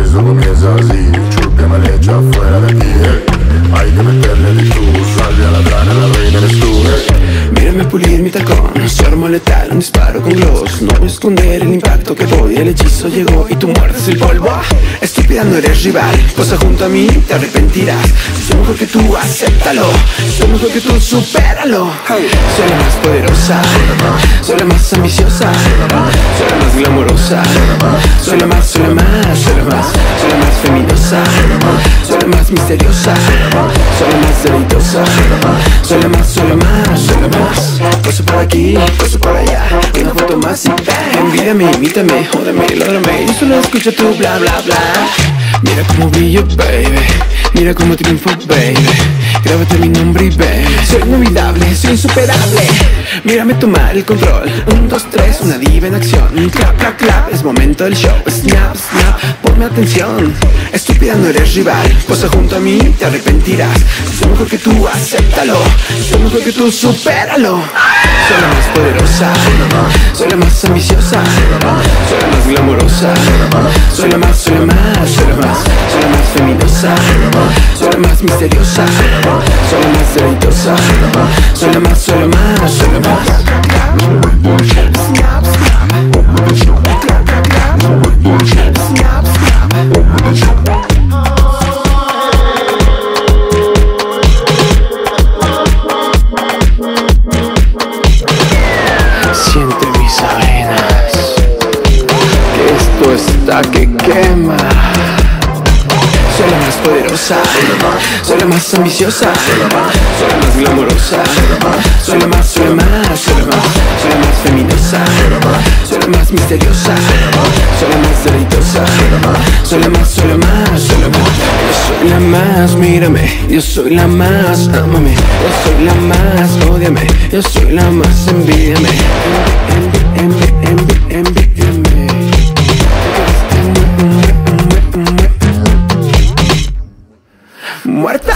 Eso comienza así, chupi malecha fuera de aquí, hay que meterle de tú, salve a la grana, la reina eres tú, Mírame pulir mi tacón, su arma letal, un disparo con gloss. No voy a esconder el impacto que doy, el hechizo llegó y tú muerdes el polvo. Estúpida, no eres rival, posa junto a mí, te arrepentirás. Soy mejor que tú, acéptalo, soy mejor que tú, supéralo. Soy la más poderosa, soy la más ambiciosa, soy la más glamorosa, soy la más, soy la más, soy la más, soy la más feminosa, soy la más misteriosa, soy la más deleitosa, soy la más, soy la más, soy la más. Paso por aquí, paso por allá, una foto más y bang. Envídame, imítame, jódame, lógrame, yo solo escucho tu bla bla bla. Mira cómo brillo, baby, mira cómo triunfo, baby. Grábate mi nombre y baby, soy inolvidable, soy insuperable. Mírame tomar el control, 1, 2, 3, una diva en acción. Clap, clap, clap, es momento del show. Snap, snap, ponme atención. Estúpida, no eres rival, posa junto a mí, te arrepentirás. Soy mejor que tú, acéptalo, soy mejor que tú, supéralo. Soy la más poderosa, soy la más ambiciosa, soy la más glamorosa, soy la más, soy la más, soy la más, soy la más feminosa, soy la más misteriosa, soy la más deleitosa, soy la más, soy la más, soy la más. Snap, snap, snap, snap. Siente mis arenas, que esto está que quema. Soy la más poderosa, soy la más ambiciosa, soy la más glamorosa, soy la más, soy la más, soy la más, soy la más feminosa, soy la más misteriosa, soy la más deleitosa, soy la más, soy la más, soy la más. Yo soy la más, mírame, yo soy la más, ámame, yo soy la más, ódiame, yo soy la más, envídiame, envídiame. Muerta.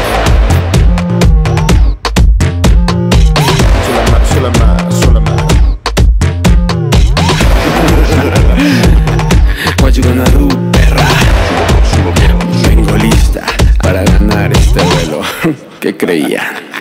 soy la más, soy la más. What you gonna do, perra? Vengo lista para ganar este duelo. ¿Qué creían?